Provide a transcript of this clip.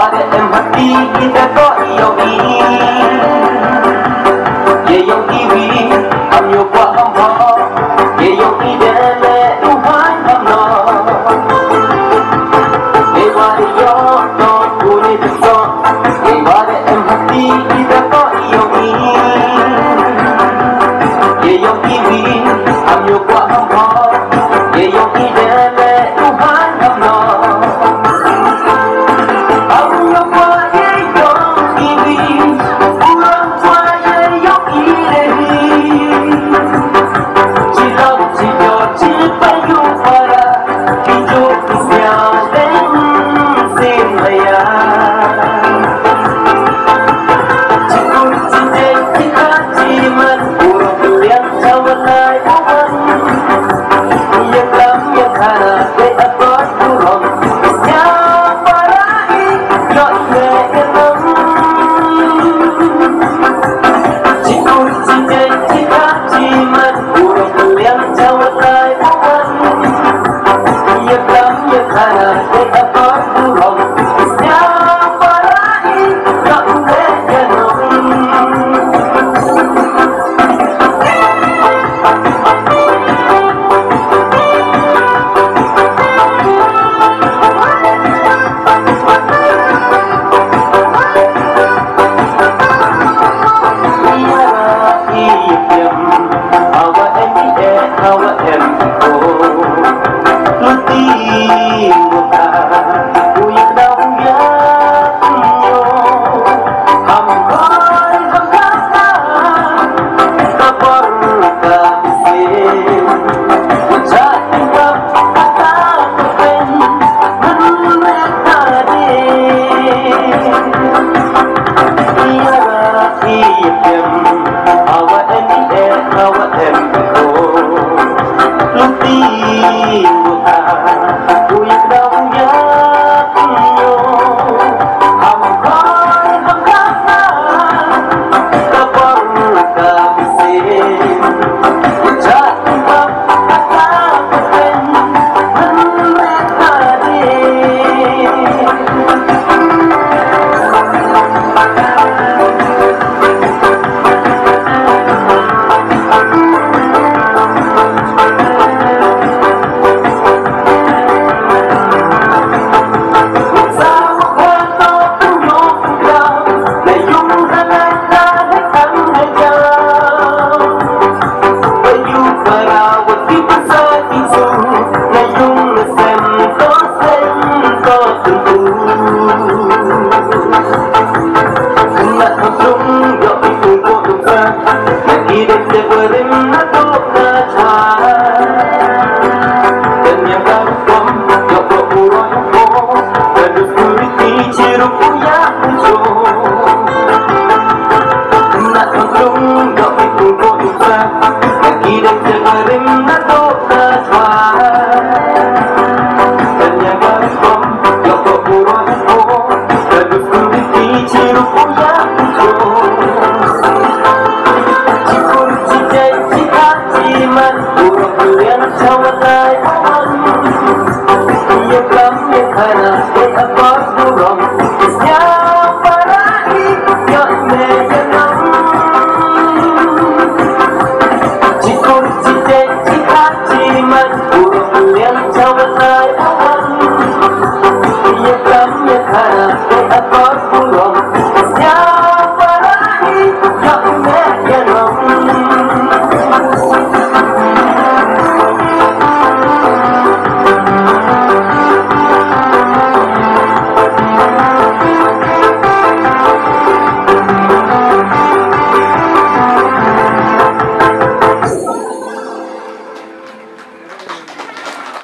để em hati kita có yêu đi ye yêu đi am yêu qua am ho ye yêu đi để lệ u hai am no ye qua để yo no tu ne tu so ye qua để em hati kita có yêu đi ye yêu đi am yêu qua am ho ye yêu đi để lệ u hai am no.